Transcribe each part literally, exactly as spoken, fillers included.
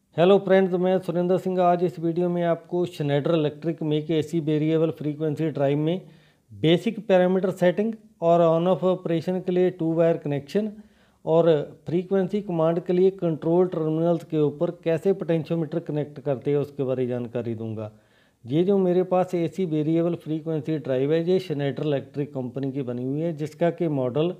Hello friends, मैं सुरेंद्र सिंह। आज इस वीडियो में आपको Schneider Electric make AC variable frequency drive में बेसिक पैरामीटर सेटिंग और ऑन ऑफ ऑपरेशन के लिए टू वायर कनेक्शन और फ्रीक्वेंसी कमांड के लिए कंट्रोल टर्मिनल्स के ऊपर कैसे पोटेंशियोमीटर कनेक्ट करते हैं उसके बारे में जानकारी दूंगा। ये जो मेरे पास एसी वेरिएबल फ्रीक्वेंसी ड्राइव है, ये श्नेडर इलेक्ट्रिक कंपनी की बनी हुई है, जिसका कि model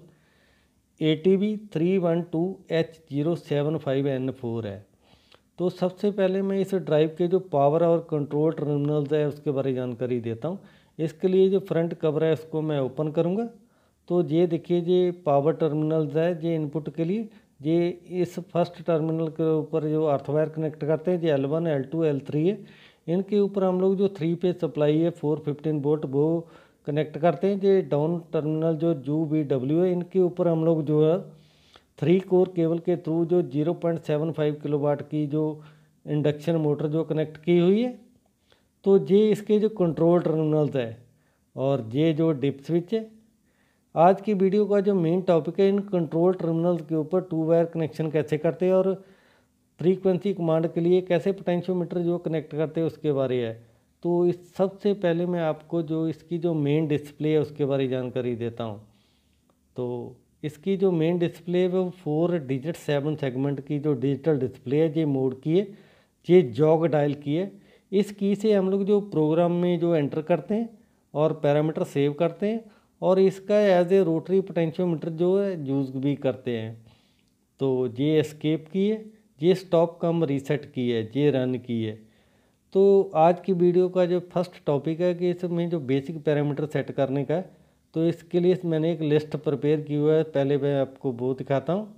A T B three one two H zero seven five N four है। तो सबसे पहले मैं इस ड्राइव के जो पावर और कंट्रोल टर्मिनल्स है उसके बारे में जानकारी देता हूँ। इसके लिए जो फ्रंट कवर है उसको मैं ओपन करूँगा। तो ये देखिए, ये पावर टर्मिनल्स है, ये इनपुट के लिए। ये इस फर्स्ट टर्मिनल के ऊपर जो अर्थ वायर कनेक्ट करते हैं, ये L one L two L three है। इनके ऊपर हम लोग जो थ्री पे सप्लाई है फोर फिफ्टीन वोल्ट वो कनेक्ट करते हैं। ये डाउन टर्मिनल जो यू वी डब्ल्यू है, इनके ऊपर हम लोग जो है थ्री कोर केबल के थ्रू जो zero point seven five kilowatt की जो इंडक्शन मोटर जो कनेक्ट की हुई है। तो ये इसके जो कंट्रोल टर्मिनल्स है और ये जो डिप स्विच है। आज की वीडियो का जो मेन टॉपिक है, इन कंट्रोल टर्मिनल्स के ऊपर टू वायर कनेक्शन कैसे करते हैं और फ्रीक्वेंसी कमांड के लिए कैसे पोटेंशियोमीटर जो कनेक्ट करते हैं उसके बारे है। तो इस सबसे पहले मैं आपको जो इसकी जो मेन डिस्प्ले है उसके बारे में जानकारी देता हूँ। तो इसकी जो मेन डिस्प्ले है वो फोर डिजिट सेवन सेगमेंट की जो डिजिटल डिस्प्ले है, ये मोड की है, ये जॉग डायल की है। इस की से हम लोग जो प्रोग्राम में जो एंटर करते हैं और पैरामीटर सेव करते हैं और इसका एज ए रोटरी पोटेंशियोमीटर जो है यूज़ भी करते हैं। तो ये एस्केप की है, ये स्टॉप कम रीसेट की है, ये रन की है। तो आज की वीडियो का जो फर्स्ट टॉपिक है कि इसमें जो बेसिक पैरामीटर सेट करने का है, तो इसके लिए मैंने एक लिस्ट प्रिपेयर की हुआ है। पहले मैं आपको वो दिखाता हूँ।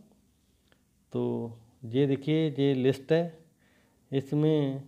तो ये देखिए, ये लिस्ट है। इसमें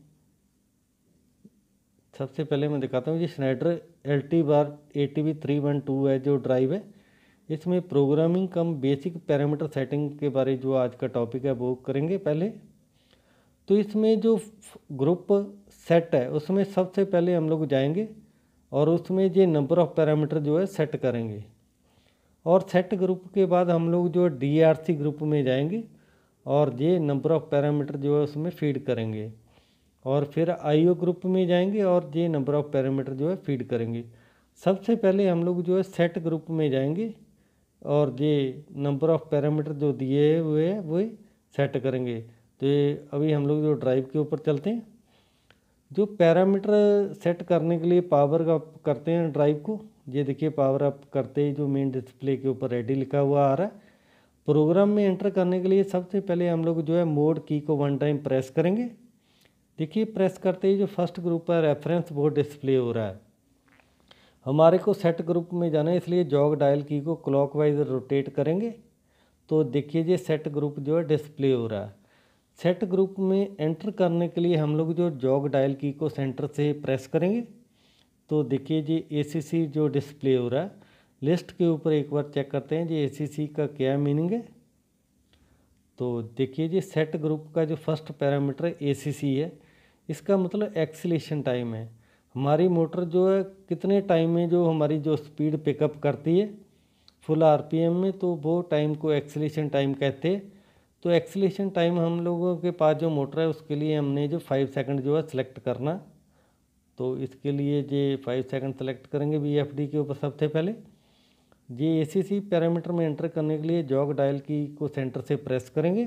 सबसे पहले मैं दिखाता हूँ, ये Schneider Altivar A T B three one two है जो ड्राइव है। इसमें programming cum basic parameter setting के बारे जो आज का टॉपिक है वो करेंगे पहले। तो इसमें जो ग्रुप सेट है उसमें सबसे पहले हम लोग जाएंगे और उसमें ये नंबर ऑफ़ पैरामीटर जो है सेट करेंगे। और सेट ग्रुप के बाद हम लोग जो डी आर सी ग्रुप में जाएंगे और ये नंबर ऑफ़ पैरामीटर जो है उसमें फीड करेंगे। और फिर आई ओ ग्रुप में जाएंगे और ये नंबर ऑफ़ पैरामीटर जो है फीड करेंगे। सबसे पहले हम लोग जो है सेट ग्रुप में जाएंगे और ये नंबर ऑफ़ पैरामीटर जो दिए हुए हैं वो सेट करेंगे। तो ये अभी हम लोग जो ड्राइव के ऊपर चलते हैं। जो पैरामीटर सेट करने के लिए पावर अप करते हैं ड्राइव को, ये देखिए पावर अप करते ही जो मेन डिस्प्ले के ऊपर रेडी लिखा हुआ आ रहा है। प्रोग्राम में एंटर करने के लिए सबसे पहले हम लोग जो है मोड की को वन टाइम प्रेस करेंगे। देखिए, प्रेस करते ही जो फर्स्ट ग्रुप है रेफरेंस वो डिस्प्ले हो रहा है। हमारे को सेट ग्रुप में जाना है, इसलिए जॉग डायल की को क्लॉकवाइज रोटेट करेंगे। तो देखिए, ये सेट ग्रुप जो है डिस्प्ले हो रहा है। सेट ग्रुप में एंटर करने के लिए हम लोग जो जॉग डायल की को सेंटर से प्रेस करेंगे। तो देखिए, ये ए सी सी जो डिस्प्ले हो रहा है। लिस्ट के ऊपर एक बार चेक करते हैं ये ए सी सी का क्या मीनिंग है। तो देखिए, ये सेट ग्रुप का जो फर्स्ट पैरामीटर ए सी सी है, इसका मतलब एक्सीलेशन टाइम है। हमारी मोटर जो है कितने टाइम में जो हमारी जो स्पीड पिकअप करती है फुल आर पी एम में, तो वो टाइम को एक्सीलेशन टाइम कहते हैं। तो एक्सीलेशन टाइम हम लोगों के पास जो मोटर है उसके लिए हमने जो फाइव सेकंड जो है सिलेक्ट करना। तो इसके लिए ये फाइव सेकंड सेलेक्ट करेंगे वी एफ डी के ऊपर सबसे पहले। ये ए सी सी पैरामीटर में एंटर करने के लिए जॉग डायल की को सेंटर से प्रेस करेंगे।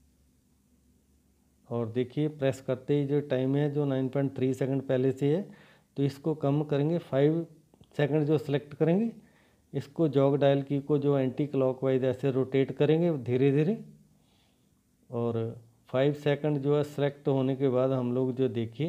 और देखिए, प्रेस करते ही जो टाइम है जो नाइन पॉइंट थ्री सेकंड पहले से है, तो इसको कम करेंगे, फाइव सेकंड जो सिलेक्ट करेंगे। इसको जॉग डायल की को जो एंटी क्लॉकवाइज ऐसे रोटेट करेंगे धीरे धीरे। और फाइव सेकंड जो है सेलेक्ट होने के बाद हम लोग जो देखिए,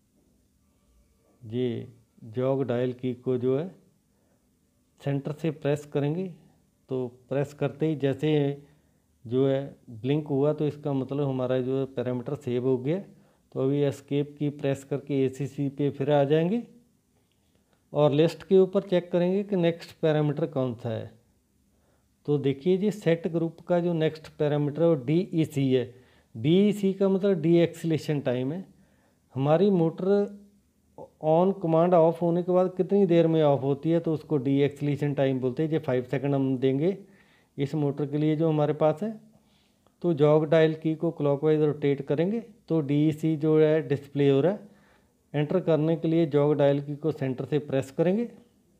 ये जॉग डायल की को जो है सेंटर से प्रेस करेंगे। तो प्रेस करते ही जैसे जो है ब्लिंक हुआ, तो इसका मतलब हमारा जो है पैरामीटर सेव हो गया। तो अभी एस्केप की प्रेस करके ए सी सी पे फिर आ जाएंगे और लिस्ट के ऊपर चेक करेंगे कि नेक्स्ट पैरामीटर कौन सा है। तो देखिए, जी सेट ग्रुप का जो नेक्स्ट पैरामीटर है वो डी ई सी है। डी ई सी का मतलब डी एक्सीलेशन टाइम है। हमारी मोटर ऑन कमांड ऑफ होने के बाद कितनी देर में ऑफ होती है, तो उसको डी एक्सीलेशन टाइम बोलते हैं। ये फाइव सेकंड हम देंगे इस मोटर के लिए जो हमारे पास है। तो जॉग डायल की को क्लॉकवाइज रोटेट करेंगे तो डी सी जो है डिस्प्ले हो रहा है। एंटर करने के लिए जॉग डायल की को सेंटर से प्रेस करेंगे।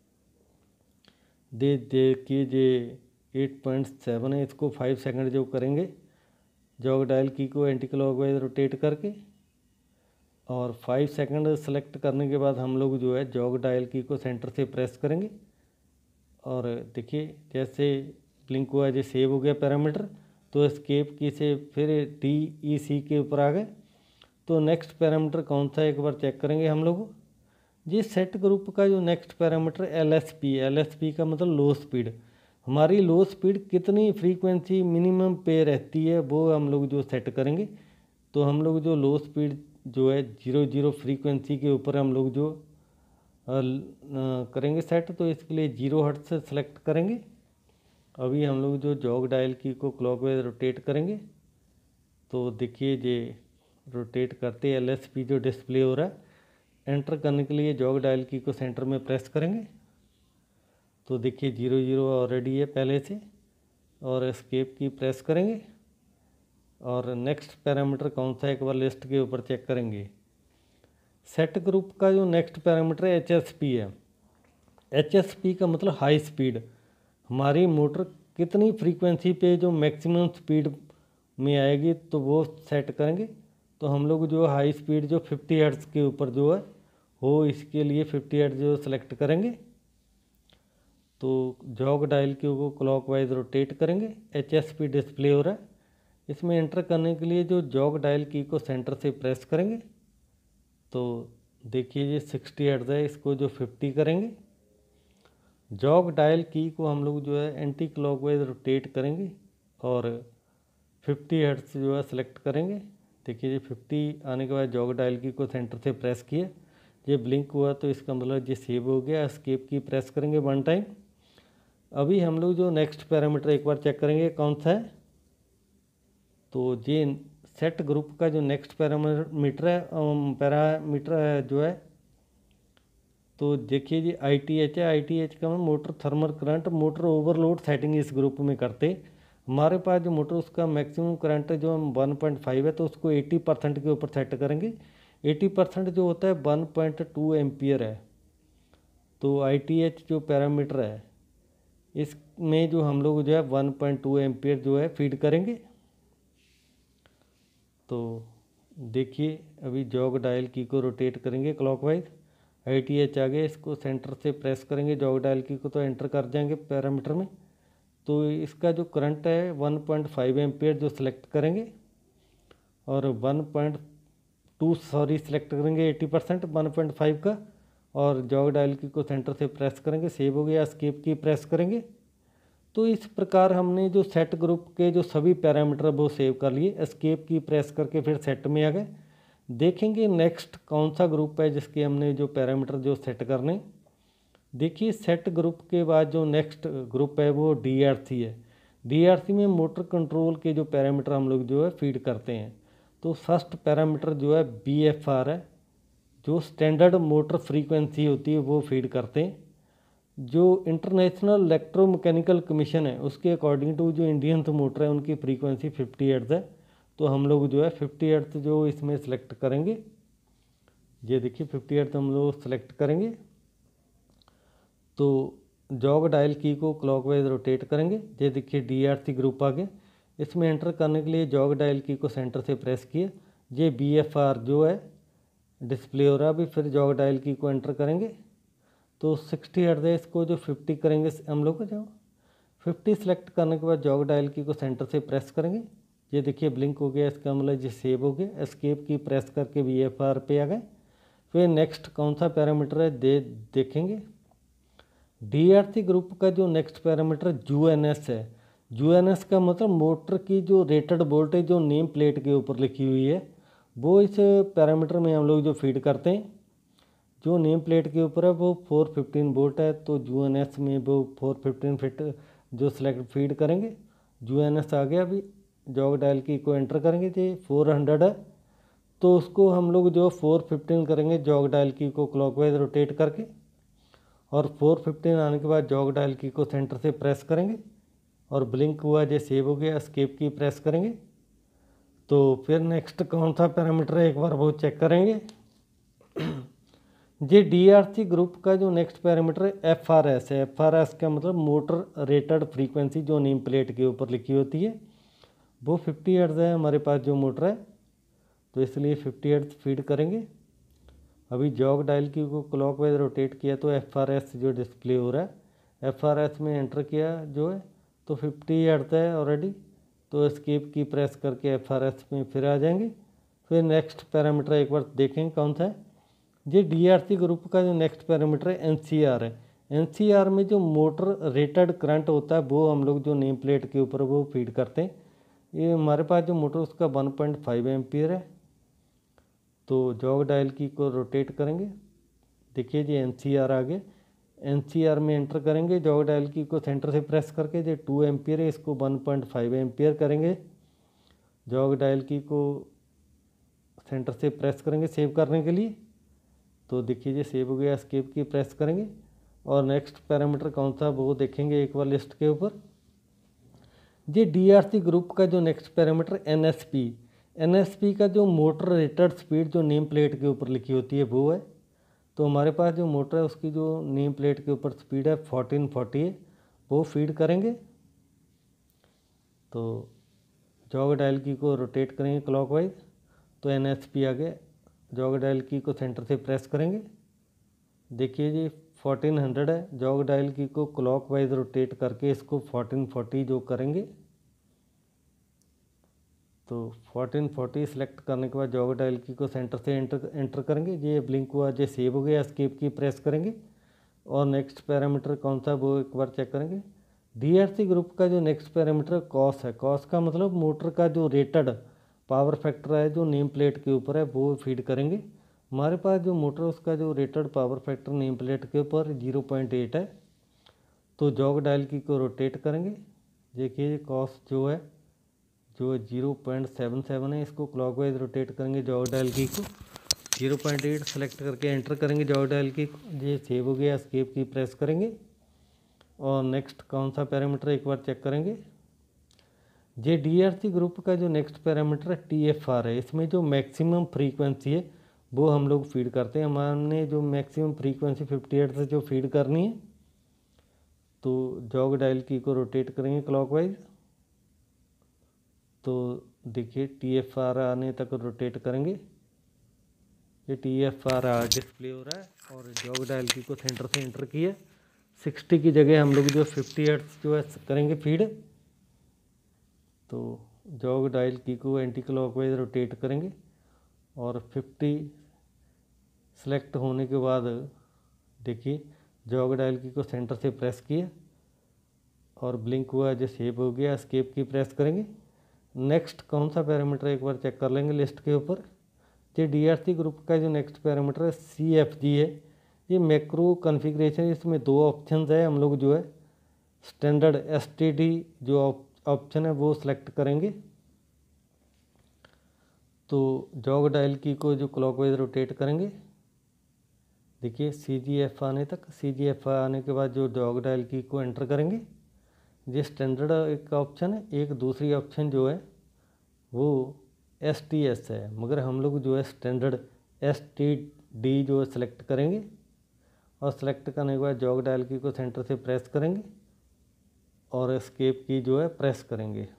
दे देखिए जे एट पॉइंट सेवन है, इसको फाइव सेकंड जो करेंगे जॉग डायल की को एंटी क्लॉकवाइज रोटेट करके, और फाइव सेकंड सेलेक्ट करने के बाद हम लोग जो है जॉग डायल की को सेंटर से प्रेस करेंगे। और देखिए जैसे ब्लिंक हुआ, जो सेव हो गया पैरामीटर, तो एस्केप की से फिर डी ई सी के ऊपर आ गए। तो नेक्स्ट पैरामीटर कौन सा है एक बार चेक करेंगे हम लोग। जी सेट ग्रुप का जो next parameter L S P, L S P का मतलब लो स्पीड। हमारी लो स्पीड कितनी फ्रीक्वेंसी मिनिमम पे रहती है वो हम लोग जो सेट करेंगे। तो हम लोग जो लो स्पीड जो है जीरो जीरो फ्रीक्वेंसी के ऊपर हम लोग जो करेंगे सेट, तो इसके लिए जीरो हर्ट्ज से सेलेक्ट करेंगे। अभी हम लोग जो जॉग डायल की को क्लॉकवाइज रोटेट करेंगे तो देखिए जे रोटेट करते एल एस पी जो डिस्प्ले हो रहा है। एंटर करने के लिए जॉग डायल की को सेंटर में प्रेस करेंगे तो देखिए जीरो जीरो ऑलरेडी है पहले से, और एस्केप की प्रेस करेंगे। और नेक्स्ट पैरामीटर कौन सा है एक बार लिस्ट के ऊपर चेक करेंगे। सेट ग्रुप का जो नेक्स्ट पैरामीटर है एच एस पी है। एच एस पी का मतलब हाई स्पीड। हमारी मोटर कितनी फ्रीक्वेंसी पे जो मैक्सिमम स्पीड में आएगी तो वो सेट करेंगे। तो हम लोग जो हाई स्पीड जो फिफ्टी हर्ट्ज के ऊपर जो है हो, इसके लिए फिफ्टी हर्ट्ज जो सेलेक्ट करेंगे। तो जॉग डायल की को क्लॉकवाइज रोटेट करेंगे। एच एस पी डिस्प्ले हो रहा है। इसमें एंटर करने के लिए जो जॉग डायल की को सेंटर से प्रेस करेंगे तो देखिए ये सिक्सटी हर्ट्ज है, इसको जो फिफ्टी करेंगे। जॉग डायल की को हम लोग जो है एंटी क्लॉकवाइज रोटेट करेंगे और फिफ्टी हर्ट्ज जो है सेलेक्ट करेंगे। देखिए ये फिफ्टी आने के बाद जॉग डायल की को सेंटर से प्रेस किया, ये ब्लिंक हुआ तो इसका मतलब ये सेव हो गया। एस्केप की प्रेस करेंगे वन टाइम। अभी हम लोग जो नेक्स्ट पैरामीटर एक बार चेक करेंगे कौन सा है। तो ये सेट ग्रुप का जो नेक्स्ट पैरामीटर है पैरामीटर जो है तो देखिए जी आई टी एच है। आई टी एच का motor thermal current motor overload setting इस ग्रुप में करते। हमारे पास जो मोटर उसका मैक्सिमम करंट जो हम वन पॉइंट फाइव है तो उसको एटी परसेंट के ऊपर सेट करेंगे। एटी परसेंट जो होता है वन पॉइंट टू एम्पियर है। तो आई टी एच जो पैरामीटर है इसमें जो हम लोग जो है वन पॉइंट टू एम्पियर जो है फीड करेंगे। तो देखिए अभी जॉग डायल की को रोटेट करेंगे क्लॉकवाइज। आई टी एच आ गया, इसको सेंटर से प्रेस करेंगे जॉग डायल की को तो एंटर कर जाएंगे पैरामीटर में। तो इसका जो करंट है वन पॉइंट फाइव एम्पियर जो सिलेक्ट करेंगे और one point two sorry select करेंगे eighty percent one point five का, और जॉग डायल की को सेंटर से प्रेस करेंगे। सेव हो गया। एस्केप की प्रेस करेंगे। तो इस प्रकार हमने जो सेट ग्रुप के जो सभी पैरामीटर वो सेव कर लिए। एस्केप की प्रेस करके फिर सेट में आ गए। देखेंगे नेक्स्ट कौन सा ग्रुप है जिसके हमने जो पैरामीटर जो सेट करने। देखिए सेट ग्रुप के बाद जो नेक्स्ट ग्रुप है वो डी आर सी है। डी आर सी में मोटर कंट्रोल के जो पैरामीटर हम लोग जो है फीड करते हैं। तो फर्स्ट पैरामीटर जो है बी एफ आर है, जो स्टैंडर्ड मोटर फ्रीक्वेंसी होती है वो फीड करते हैं। जो इंटरनेशनल इलेक्ट्रोमैकेनिकल कमीशन है उसके अकॉर्डिंग टू जो इंडियन मोटर है उनकी फ्रीक्वेंसी फिफ्टी हर्ट्ज है। तो हम लोग जो है फिफ्टी हर्ट्ज जो इसमें सेलेक्ट करेंगे। ये देखिए फिफ्टी हर्ट्ज हम लोग सेलेक्ट करेंगे। तो जॉग डायल की को क्लॉकवाइज रोटेट करेंगे। ये देखिए डी आर सी ग्रुप आ गया। इसमें एंटर करने के लिए जॉग डायल की को सेंटर से प्रेस किया। ये बी एफ आर जो है डिस्प्ले हो रहा है। अभी फिर जॉग डायल की को एंटर करेंगे तो सिक्सटी हर्ट्ज है, इसको जो फिफ्टी करेंगे हम लोग जो फिफ्टी सेलेक्ट करने के बाद जॉग डायल की को सेंटर से प्रेस करेंगे। ये देखिए ब्लिंक हो गया, इसका मतलब ये सेव हो गया। एस्केप की प्रेस करके बी एफ आर पे आ गए। फिर नेक्स्ट कौन सा पैरामीटर है दे देखेंगे। डी आर सी ग्रुप का जो next parameter U N S है। यू एन एस का मतलब मोटर की जो रेटेड वोल्टेज जो नेम प्लेट के ऊपर लिखी हुई है वो इस पैरामीटर में हम लोग जो फीड करते हैं। जो नेम प्लेट के ऊपर है वो फोर फिफ्टीन वोल्ट है, तो यू एन एस में वो फोर फिफ्टीन फिट जो सेलेक्ट फीड करेंगे। यू एन एस आ गया। अभी जॉग डायल की को एंटर करेंगे। जो फोर हंड्रेड है तो उसको हम लोग जो फोर फिफ्टीन करेंगे जॉग डायल की को क्लॉकवाइज रोटेट करके, और फोर फिफ्टीन आने के बाद जॉग डायल की को सेंटर से प्रेस करेंगे और ब्लिंक हुआ जो सेव हो गया। एस्केप की प्रेस करेंगे। तो फिर नेक्स्ट कौन सा पैरामीटर है एक बार वो चेक करेंगे। ये डी आर सी ग्रुप का जो नेक्स्ट पैरामीटर है एफ आर एस है। एफ आर एस का मतलब मोटर रेटेड फ्रीक्वेंसी जो नेम प्लेट के ऊपर लिखी होती है वो फिफ्टी हर्ट्ज है हमारे पास जो मोटर है, तो इसलिए फिफ्टी हर्ट्ज फीड करेंगे। अभी जॉग डायल की को क्लॉकवाइज रोटेट किया तो एफ आर एस जो डिस्प्ले हो रहा है एफ आर एस में एंटर किया जो है तो फिफ्टी हर्ट्ज है ऑलरेडी, तो एस्केप की प्रेस करके एफ आर एस में फिर आ जाएंगे। फिर नेक्स्ट पैरामीटर एक बार देखेंगे कौन सा है। ये डी आर सी ग्रुप का जो नेक्स्ट पैरामीटर है एन सी आर है। एन सी आर में जो मोटर रेटेड करंट होता है वो हम लोग जो नेम प्लेट के ऊपर वो फीड करते हैं। ये हमारे पास जो मोटर उसका वन पॉइंट फाइव एम्पियर है। तो जॉग डायल की को रोटेट करेंगे, देखिए जी एन सी आर आ गया। एन सी आर में एंटर करेंगे, जॉग डायल की को सेंटर से प्रेस करके जो टू एम्पियर है इसको वन पॉइंट फाइव एम्पियर करेंगे। जॉग डायल की को सेंटर से प्रेस करेंगे सेव करने के लिए, तो देखिए जी सेव हो गया। एस्केप की प्रेस करेंगे और नेक्स्ट पैरामीटर कौन सा वो देखेंगे एक बार लिस्ट के ऊपर। ये डी आर सी ग्रुप का जो next parameter N S P N S P का जो मोटर रेटेड स्पीड जो नेम प्लेट के ऊपर लिखी होती है वो है। तो हमारे पास जो मोटर है उसकी जो नेम प्लेट के ऊपर स्पीड है फोर्टीन फोर्टी है, वो फीड करेंगे। तो जॉग डायल की को रोटेट करेंगे क्लॉकवाइज, तो एन एस पी आ गया। जॉग डायल की को सेंटर से प्रेस करेंगे, देखिए जी फोर्टीन हंड्रेड है। जॉग डायल की को क्लॉकवाइज रोटेट करके इसको फोर्टीन फोर्टी जो करेंगे, तो फोर्टीन फोर्टी सेलेक्ट करने के बाद जॉग डायल की को सेंटर से एंटर एंटर करेंगे। ये ब्लिंक हुआ जो सेव हो गया। एस्केप की प्रेस करेंगे और नेक्स्ट पैरामीटर कौन सा वो एक बार चेक करेंगे। डी आर सी ग्रुप का जो नेक्स्ट पैरामीटर कॉस है। कॉस का मतलब मोटर का जो रेटेड पावर फैक्टर है जो नेम प्लेट के ऊपर है वो फीड करेंगे। हमारे पास जो मोटर उसका जो rated power factor name plate के ऊपर जीरो पॉइंट एट है। तो जॉग डायल की को रोटेट करेंगे, देखिए कॉस जो है जो जीरो पॉइंट सेवन सेवन है, इसको क्लॉकवाइज रोटेट करेंगे। जॉग डायल की को जीरो पॉइंट एट सेलेक्ट करके एंटर करेंगे। जॉग डायल की ये सेव हो गया। एस्केप की प्रेस करेंगे और नेक्स्ट कौन सा पैरामीटर एक बार चेक करेंगे। ये डी आर सी ग्रुप का जो नेक्स्ट पैरामीटर है टी एफ आर है। इसमें जो मैक्सिमम फ्रीक्वेंसी है वो हम लोग फीड करते हैं। हमने जो मैक्सिमम फ्रीक्वेंसी फिफ्टी हर्ट्ज से जो फीड करनी है, तो जॉग डायल की को रोटेट करेंगे क्लॉकवाइज, तो देखिए टी एफ आर आने तक रोटेट करेंगे। ये टी एफ आर डिस्प्ले हो रहा है और जॉग डायल की को सेंटर से एंटर किया। सिक्सटी की जगह हम लोग जो फिफ्टी हर्ट्ज जो है करेंगे फीड। तो जॉग डायल की को एंटी क्लॉकवाइज रोटेट करेंगे और फिफ्टी सेलेक्ट होने के बाद देखिए जॉग डायल की को सेंटर से प्रेस किया और ब्लिंक हुआ जो सेव हो गया। एस्केप की प्रेस करेंगे। नेक्स्ट कौन सा पैरामीटर एक बार चेक कर लेंगे लिस्ट के ऊपर। ये डी आर सी ग्रुप का जो नेक्स्ट पैरामीटर है सी एफ जी है। ये मैक्रो कॉन्फ़िगरेशन, इसमें दो ऑप्शन है। हम लोग जो है स्टैंडर्ड एस टी डी जो ऑप्शन है वो सिलेक्ट करेंगे। तो जॉग डायल की को जो क्लॉकवाइज रोटेट करेंगे, देखिए सी जी एफ आने तक। सी जी एफ आने के बाद जो जॉग डायल की को एंटर करेंगे। ये स्टैंडर्ड एक ऑप्शन है। एक दूसरी ऑप्शन जो है वो एस टी एस है, मगर हम लोग जो है स्टैंडर्ड एस टी डी जो है सिलेक्ट करेंगे और सिलेक्ट करने के बाद जॉग डायल की को सेंटर से प्रेस करेंगे और एस्केप की जो है प्रेस करेंगे।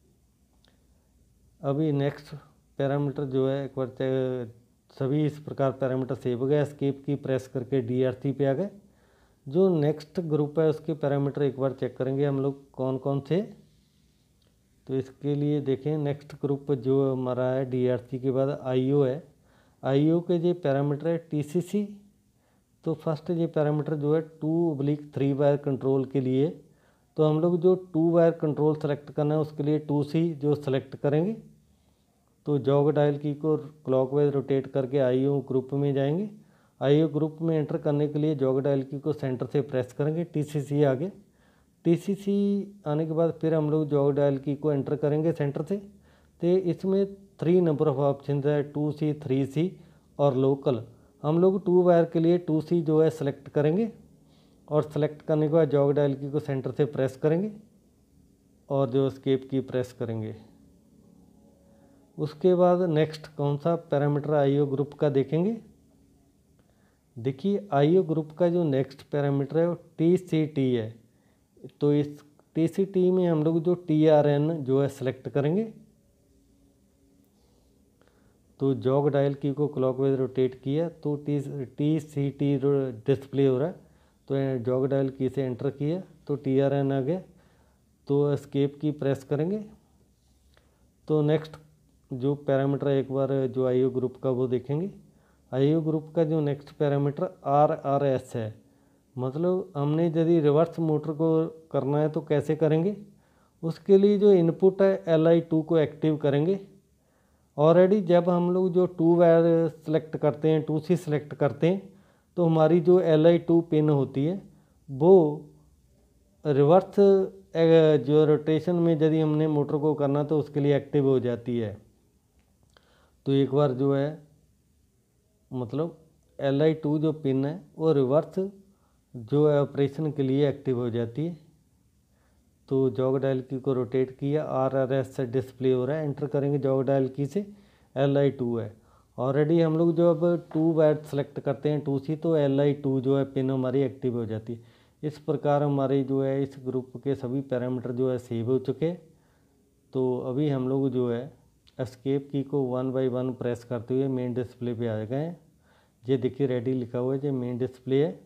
अभी नेक्स्ट पैरामीटर जो है एक बार सभी इस प्रकार पैरामीटर सेव हो गया। एस्केप की प्रेस करके डी आर सी पे आ गए। जो नेक्स्ट ग्रुप है उसके पैरामीटर एक बार चेक करेंगे हम लोग कौन कौन से। तो इसके लिए देखें नेक्स्ट ग्रुप जो हमारा है डी आर सी के बाद आई ओ है। आई ओ के जो पैरामीटर है टी सी सी। तो फर्स्ट ये पैरामीटर जो है two oblique three wire control के लिए, तो हम लोग जो टू वायर कंट्रोल सेलेक्ट करना है उसके लिए टू सी जो सेलेक्ट करेंगे। तो जॉग डायल की को क्लॉकवाइज रोटेट करके आई ओ ग्रुप में जाएंगे। आई ओ ग्रुप में एंटर करने के लिए जॉग डायल की को सेंटर से प्रेस करेंगे। टी सी सी आगे। टी सी सी आने के बाद फिर हम लोग जॉग डायल की को एंटर करेंगे सेंटर से। तो इसमें थ्री नंबर ऑफ ऑप्शन है, टू सी, थ्री सी और लोकल। हम लोग टू वायर के लिए टू सी जो है सेलेक्ट करेंगे और सेलेक्ट करने के बाद जॉग डायल की को सेंटर से प्रेस करेंगे और जो एस्केप की प्रेस करेंगे। उसके बाद नेक्स्ट कौन सा पैरामीटर आईओ ग्रुप का देखेंगे। देखिए आईओ ग्रुप का जो नेक्स्ट पैरामीटर है वो टी सी टी है। तो इस टी सी टी में हम लोग जो टी आर एन जो है सेलेक्ट करेंगे। तो जॉग डायल की को क्लॉकवाइज रोटेट किया तो T T C T display हो रहा है। तो जॉग डायल की से एंटर किया तो टी आर एन आ गया। तो एस्केप की प्रेस करेंगे। तो नेक्स्ट जो पैरामीटर एक बार जो आईओ ग्रुप का वो देखेंगे। आईओ ग्रुप का जो next parameter R R S है, मतलब हमने यदि रिवर्स मोटर को करना है तो कैसे करेंगे। उसके लिए जो इनपुट है एल आई टू को एक्टिव करेंगे। ऑलरेडी जब हम लोग जो टू वायर सेलेक्ट करते हैं, टू सी सेलेक्ट करते हैं, तो हमारी जो एल आई टू पिन होती है वो रिवर्स जो रोटेशन में यदि हमने मोटर को करना तो उसके लिए एक्टिव हो जाती है। तो एक बार जो है मतलब एल आई टू जो पिन है वो रिवर्स जो है ऑपरेशन के लिए एक्टिव हो जाती है। तो जॉग डायल की को रोटेट किया, आर आर एस से डिस्प्ले हो रहा है। एंटर करेंगे जॉग डायल की से, एल आई टू है। ऑलरेडी हम लोग जो अब टू वायर सेलेक्ट करते हैं टू सी, तो एल आई टू जो है पिन हमारी एक्टिव हो जाती है। इस प्रकार हमारे जो है इस ग्रुप के सभी पैरामीटर जो है सेव हो चुके। तो अभी हम लोग जो है एस्केप की को वन बाई वन प्रेस करते हुए मेन डिस्प्ले पे आ गए। ये देखिए रेडी लिखा हुआ है, ये मेन डिस्प्ले है।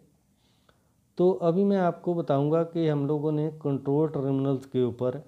तो अभी मैं आपको बताऊंगा कि हम लोगों ने कंट्रोल टर्मिनल्स के ऊपर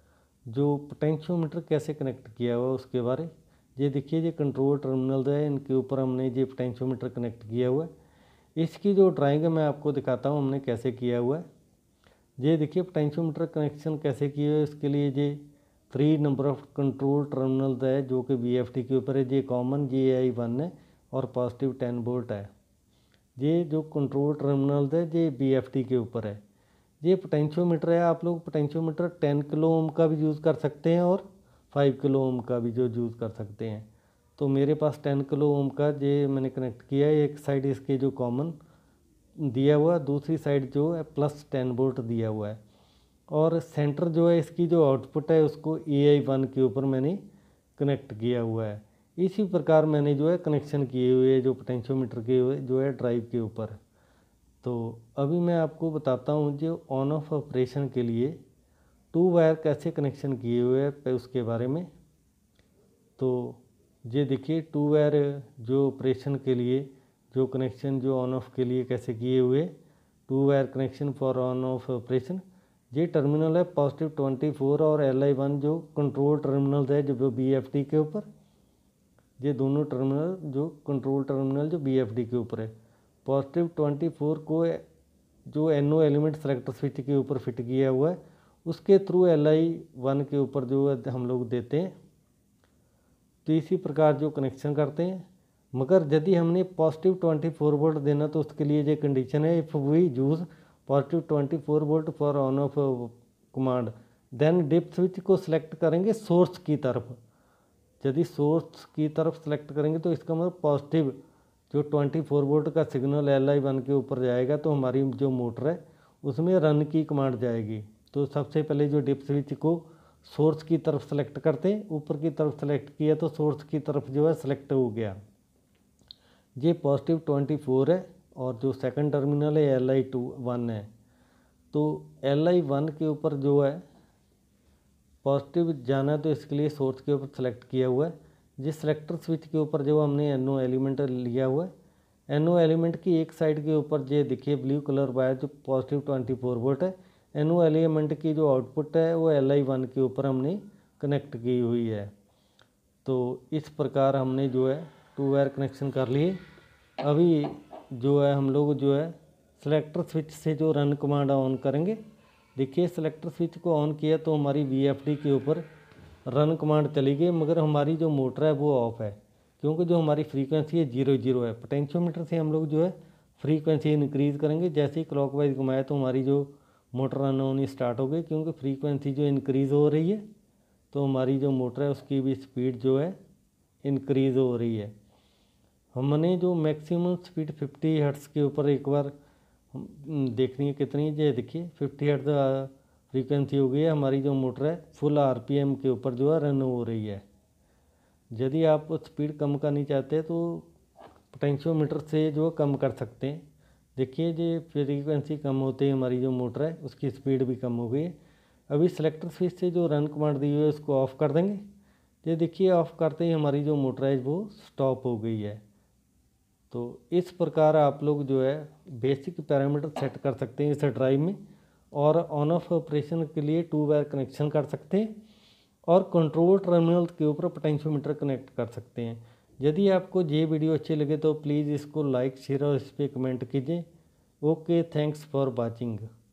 जो पोटेंशियोमीटर कैसे कनेक्ट किया हुआ है उसके बारे। ये देखिए ये कंट्रोल टर्मिनल्स है, इनके ऊपर हमने ये पोटेंशियोमीटर कनेक्ट किया हुआ है। इसकी जो ड्राइंग है मैं आपको दिखाता हूँ हमने कैसे किया हुआ है। ये देखिए पोटेंशियोमीटर कनेक्शन कैसे किया है। इसके लिए ये three number of control terminals है जो कि बी एफ टी के ऊपर है। ये कॉमन जे आई वन है और पॉजिटिव टेन वोल्ट है। ये जो कंट्रोल टर्मिनल्स है ये बी एफ टी के ऊपर है। ये पोटेंशियोमीटर है। आप लोग पोटेंशियोमीटर टेन किलो ओम का भी यूज़ कर सकते हैं और फाइव किलो ओम का भी जो यूज़ कर सकते हैं। तो मेरे पास टेन किलो ओम का ये मैंने कनेक्ट किया है। एक साइड इसके जो कॉमन दिया हुआ, दूसरी साइड जो है प्लस टेन वोल्ट दिया हुआ है। और सेंटर जो है इसकी जो आउटपुट है उसको ए आई वन के ऊपर मैंने कनेक्ट किया हुआ है। इसी प्रकार मैंने जो है कनेक्शन किए हुए जो पोटेंशियोमीटर के जो है ड्राइव के ऊपर। तो अभी मैं आपको बताता हूँ जो ऑन ऑफ ऑपरेशन के लिए टू वायर कैसे कनेक्शन किए हुए हैं उसके बारे में। तो ये देखिए टू वायर जो ऑपरेशन के लिए जो कनेक्शन जो ऑन ऑफ के लिए कैसे किए हुए, two wire connection for on off operation. ये टर्मिनल है पॉजिटिव ट्वेंटी फोर और एल आई वन जो कंट्रोल टर्मिनल्स है जो बी एफ टी के ऊपर। ये दोनों टर्मिनल जो कंट्रोल टर्मिनल जो बी एफ डी के ऊपर है। पॉजिटिव ट्वेंटी फोर को जो N O element selector switch के ऊपर फिट किया हुआ है, उसके थ्रू एल आई वन के ऊपर जो है हम लोग देते हैं। तो इसी प्रकार जो कनेक्शन करते हैं। मगर यदि हमने पॉजिटिव ट्वेंटी फोर वोल्ट देना तो उसके लिए ये कंडीशन है, if we use positive twenty four volt for on off command then dip switch को सिलेक्ट करेंगे सोर्स की तरफ। यदि सोर्स की तरफ सेलेक्ट करेंगे तो इसका मतलब पॉजिटिव जो ट्वेंटी फोर वोल्ट का सिग्नल एल आई वन के ऊपर जाएगा तो हमारी जो मोटर है उसमें रन की कमांड जाएगी। तो सबसे पहले जो डिप स्विच को सोर्स की तरफ सेलेक्ट करते हैं, ऊपर की तरफ सेलेक्ट किया तो सोर्स की तरफ जो है सेलेक्ट हो गया। ये पॉजिटिव ट्वेंटी फोर है और जो सेकंड टर्मिनल है एल आई टू वन है। तो एल आई वन के ऊपर जो है पॉजिटिव जाना तो इसके लिए सोर्स के ऊपर सेलेक्ट किया हुआ है। जिस सेलेक्टर स्विच के ऊपर जो हमने एन ओ एलिमेंट लिया हुआ है, एन ओ एलिमेंट की एक साइड के ऊपर ये देखिए ब्लू कलर वायर जो पॉजिटिव ट्वेंटी फोर वोल्ट है, एन ओ एलिमेंट की जो आउटपुट है वो एल आई वन के ऊपर हमने कनेक्ट की हुई है। तो इस प्रकार हमने जो है टू वायर कनेक्शन कर लिए। अभी जो है हम लोग जो है सेलेक्टर स्विच से जो रन कमांड ऑन करेंगे। देखिए सेलेक्टर स्विच को ऑन किया तो हमारी वी एफ डी के ऊपर रन कमांड चली गई, मगर हमारी जो मोटर है वो ऑफ है क्योंकि जो हमारी फ्रीक्वेंसी है जीरो जीरो है। पोटेंशियोमीटर से हम लोग जो है फ्रीक्वेंसी इंक्रीज़ करेंगे। जैसे ही क्लॉकवाइज घुमाया तो हमारी जो मोटर रन होनी स्टार्ट हो गई, क्योंकि फ्रीक्वेंसी जो इंक्रीज़ हो रही है तो हमारी जो मोटर है उसकी भी स्पीड जो है इंक्रीज़ हो रही है। हमने जो मैक्सिमम स्पीड फिफ्टी हर्ट्ज़ के ऊपर एक बार देखनी है कितनी है। देखिए फिफ्टी हर्ट्ज़ फ्रीक्वेंसी हो गई है, हमारी जो मोटर है फुल आरपीएम के ऊपर जो है रन हो रही है। यदि आप स्पीड कम करनी चाहते हैं तो पोटेंशियोमीटर से जो कम कर सकते हैं। देखिए ये फ्रीक्वेंसी कम होते ही हमारी जो मोटर है उसकी स्पीड भी कम हो गई है। अभी सेलेक्टर स्विच से जो रन कमांड दी हुई है उसको ऑफ़ कर देंगे। ये देखिए ऑफ़ करते ही हमारी जो मोटर है वो स्टॉप हो गई है। तो इस प्रकार आप लोग जो है बेसिक पैरामीटर सेट कर सकते हैं इस ड्राइव में, और ऑन ऑफ ऑपरेशन के लिए टू वायर कनेक्शन कर सकते हैं और कंट्रोल टर्मिनल के ऊपर पोटेंशियोमीटर कनेक्ट कर सकते हैं। यदि आपको ये वीडियो अच्छी लगे तो प्लीज़ इसको लाइक शेयर और इस पर कमेंट कीजिए। Okay, thanks for watching.